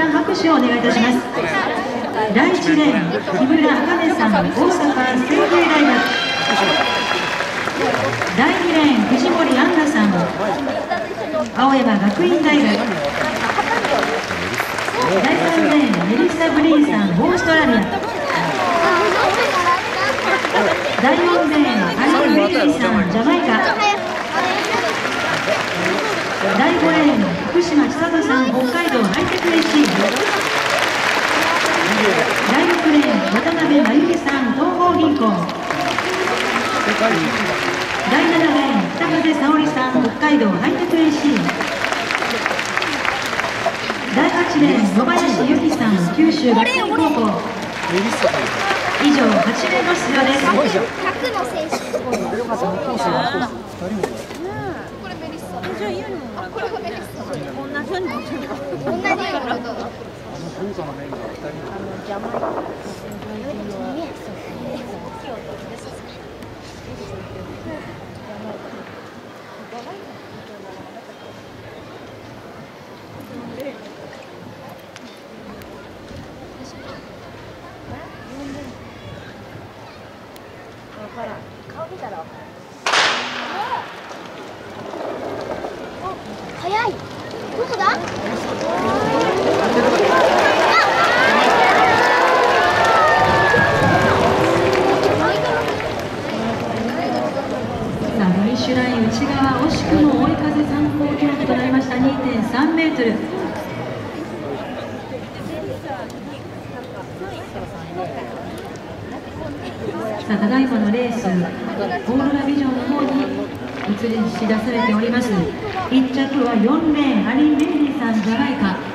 ん拍手をお願いいたします。第1レーン、木村茜さん、大阪成蹊大学。第2レーン、藤森杏奈さん、青山学院大学。第3レーン、メリッサ・ブリーンさん、オーストラリア。第4レーン、アリー・ウィリーさん、ジャマイカ。第5レーン、福島千里さん、北海道ハイテク AC。第6レーン、渡辺真由美さん、東邦銀行。第7レーン、北風沙織さん、北海道ハイテク AC。第8レーン、野林由紀さん、九州学院高校。以上、8名の出場です。 100の選手。これメリッサ。じゃあいいの。あ、これがメリッサ。同じように持ってる。同じように。顔見たら早い。どこだ？ さあ、フィニッシュライン内側、惜しくも追い風参考記録となりました。 2.3 メートル。さあ、ただいまのレース、オーロラビジョンの方に映し出されております。1着は4レーン、アリー・メイリーさん、ジャマイカ。